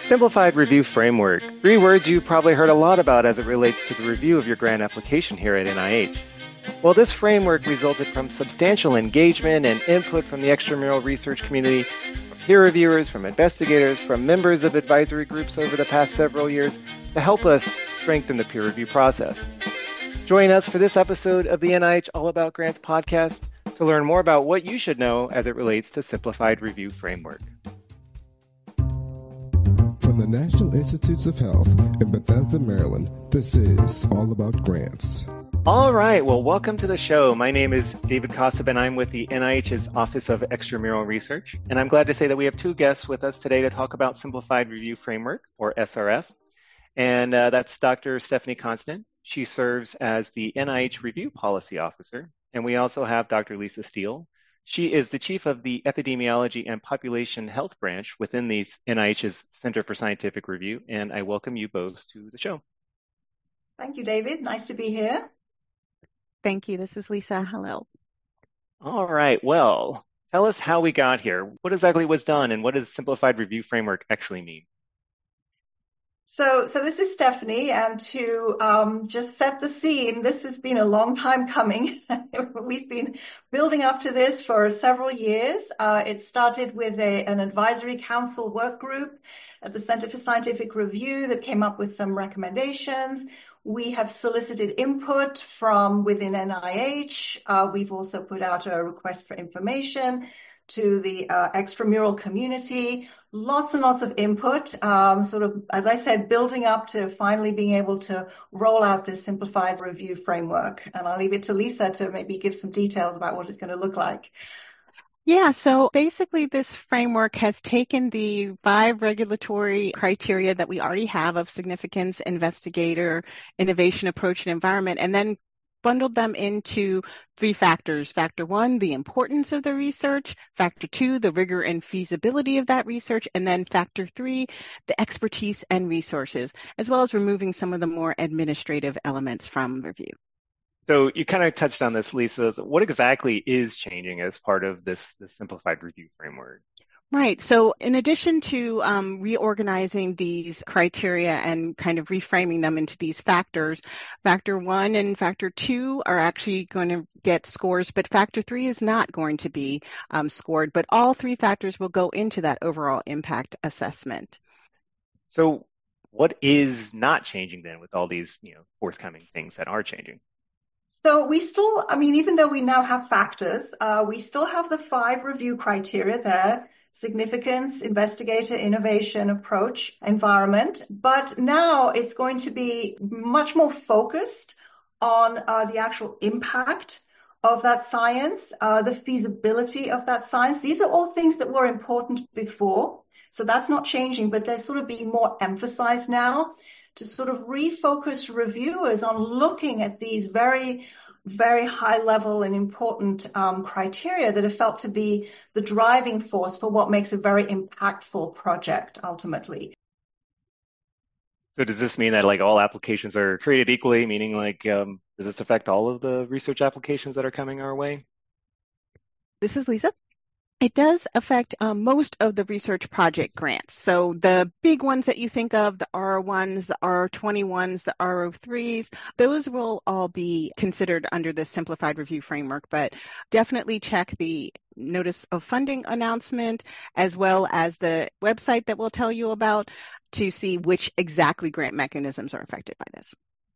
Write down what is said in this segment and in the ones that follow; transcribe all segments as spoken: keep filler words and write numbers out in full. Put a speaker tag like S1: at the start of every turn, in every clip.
S1: Simplified Review Framework. Three words you've probably heard a lot about as it relates to the review of your grant application here at N I H. Well, this framework resulted from substantial engagement and input from the extramural research community, from peer reviewers, from investigators, from members of advisory groups over the past several years to help us strengthen the peer review process. Join us for this episode of the N I H All About Grants podcast to learn more about what you should know as it relates to Simplified Review Framework.
S2: From the National Institutes of Health in Bethesda, Maryland, this is All About Grants.
S1: All right. Well, welcome to the show. My name is David Kosub, and I'm with the N I H's Office of Extramural Research. And I'm glad to say that we have two guests with us today to talk about Simplified Review Framework, or S R F. And uh, that's Doctor Stephanie Constant. She serves as the N I H Review Policy Officer. And we also have Doctor Lisa Steele. She is the chief of the Epidemiology and Population Health branch within the N I H's Center for Scientific Review. And I welcome you both to the show.
S3: Thank you, David. Nice to be here.
S4: Thank you. This is Lisa. Hello.
S1: All right. Well, tell us how we got here. What exactly was done, and what does Simplified Review Framework actually mean?
S3: So, so this is Stephanie, and to um, just set the scene, this has been a long time coming. We've been building up to this for several years. Uh, it started with a, an advisory council work group at the Center for Scientific Review that came up with some recommendations. We have solicited input from within N I H. Uh, we've also put out a request for information to the uh, extramural community. Lots and lots of input, um, sort of, as I said, building up to finally being able to roll out this simplified review framework. And I'll leave it to Lisa to maybe give some details about what it's going to look like.
S4: Yeah, so basically this framework has taken the five regulatory criteria that we already have of significance, investigator, innovation, approach, and environment, and then bundled them into three factors. Factor one, the importance of the research. Factor two, the rigor and feasibility of that research. And then factor three, the expertise and resources, as well as removing some of the more administrative elements from review.
S1: So you kind of touched on this, Lisa. What exactly is changing as part of this, this simplified review framework?
S4: Right. So in addition to um, reorganizing these criteria and kind of reframing them into these factors, factor one and factor two are actually going to get scores, but factor three is not going to be um, scored, but all three factors will go into that overall impact assessment.
S1: So what is not changing then with all these, you know, forthcoming things that are changing?
S3: So we still, I mean, even though we now have factors, uh, we still have the five review criteria there: significance, investigator, innovation, approach, environment. But now it's going to be much more focused on uh, the actual impact of that science, uh, the feasibility of that science. These are all things that were important before. So that's not changing, but they're sort of being more emphasized now to sort of refocus reviewers on looking at these very, very high level and important um, criteria that are felt to be the driving force for what makes a very impactful project ultimately.
S1: So does this mean that like all applications are created equally, meaning like, um, does this affect all of the research applications that are coming our way?
S4: This is Lisa. It does affect um, most of the research project grants. So the big ones that you think of, the R ones, the R twenty-ones, the R O threes, those will all be considered under the simplified review framework, but definitely check the notice of funding announcement as well as the website that we'll tell you about to see which exactly grant mechanisms are affected by this.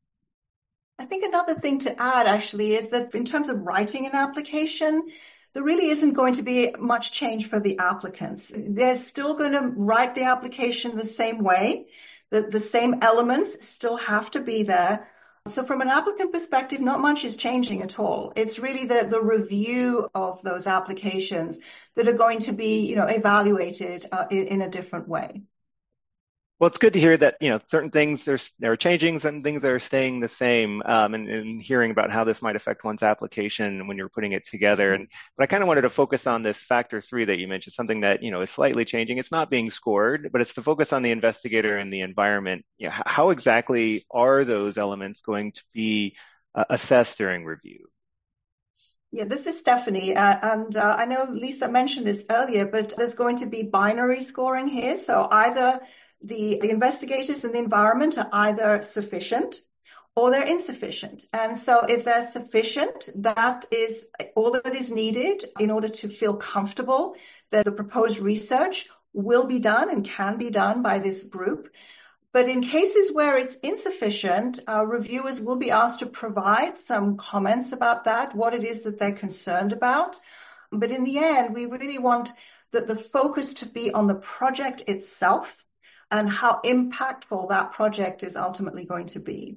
S3: I think another thing to add actually is that in terms of writing an application, there really isn't going to be much change for the applicants. They're still going to write the application the same way. The, the same elements still have to be there. So from an applicant perspective, not much is changing at all. It's really the, the review of those applications that are going to be, you know, evaluated uh, in, in a different way.
S1: Well, it's good to hear that, you know, certain things are, are changing, certain things are staying the same, um, and, and hearing about how this might affect one's application when you're putting it together. And but I kind of wanted to focus on this factor three that you mentioned, something that, you know, is slightly changing. It's not being scored, but it's the focus on the investigator and the environment. You know, how exactly are those elements going to be uh, assessed during review?
S3: Yeah, this is Stephanie, uh, and uh, I know Lisa mentioned this earlier, but there's going to be binary scoring here. So either the, the investigators and the environment are either sufficient or they're insufficient. And so if they're sufficient, that is all that is needed in order to feel comfortable that the proposed research will be done and can be done by this group. But in cases where it's insufficient, uh, reviewers will be asked to provide some comments about that, what it is that they're concerned about. But in the end, we really want the, the focus to be on the project itself and how impactful that project is ultimately going to be.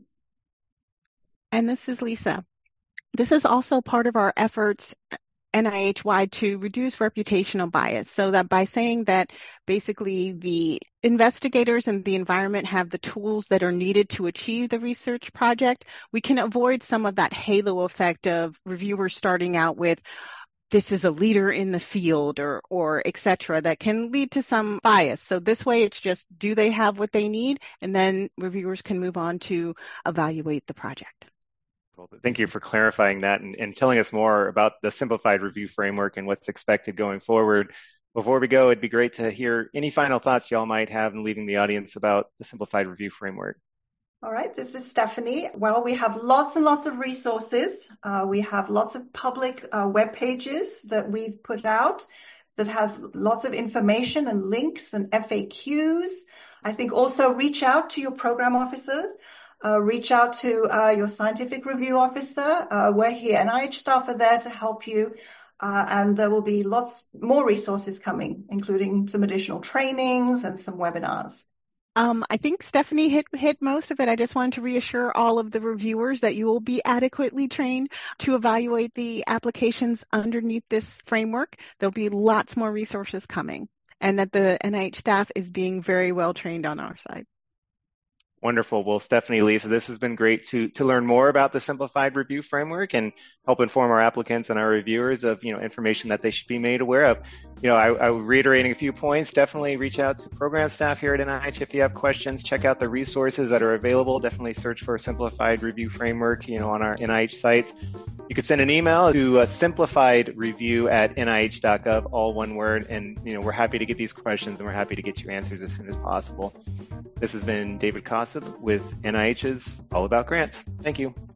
S4: And this is Lisa. This is also part of our efforts N I H-wide to reduce reputational bias, so that by saying that basically the investigators and the environment have the tools that are needed to achieve the research project, we can avoid some of that halo effect of reviewers starting out with, this is a leader in the field or, or et cetera, that can lead to some bias. So this way it's just, do they have what they need? And then reviewers can move on to evaluate the project.
S1: Well, thank you for clarifying that and, and telling us more about the Simplified Review Framework and what's expected going forward. Before we go, it'd be great to hear any final thoughts y'all might have in leaving the audience about the Simplified Review Framework.
S3: All right, this is Stephanie. Well, we have lots and lots of resources. Uh, we have lots of public uh, web pages that we've put out that has lots of information and links and F A Qs. I think also reach out to your program officers. Uh, reach out to uh, your scientific review officer. Uh, we're here. N I H staff are there to help you. Uh, and there will be lots more resources coming, including some additional trainings and some webinars.
S4: Um, I think Stephanie hit, hit most of it. I just wanted to reassure all of the reviewers that you will be adequately trained to evaluate the applications underneath this framework. There'll be lots more resources coming, and that the N I H staff is being very well trained on our side.
S1: Wonderful. Well, Stephanie, Lisa, this has been great to to learn more about the Simplified Review Framework and help inform our applicants and our reviewers of, you know, information that they should be made aware of. You know, I, I reiterating a few points, definitely reach out to program staff here at N I H if you have questions. Check out the resources that are available. Definitely search for Simplified Review Framework, you know, on our N I H sites. You could send an email to uh, simplifiedreview at N I H dot gov, all one word. And, you know, we're happy to get these questions and we're happy to get you answers as soon as possible. This has been David Costa with N I H's All About Grants. Thank you.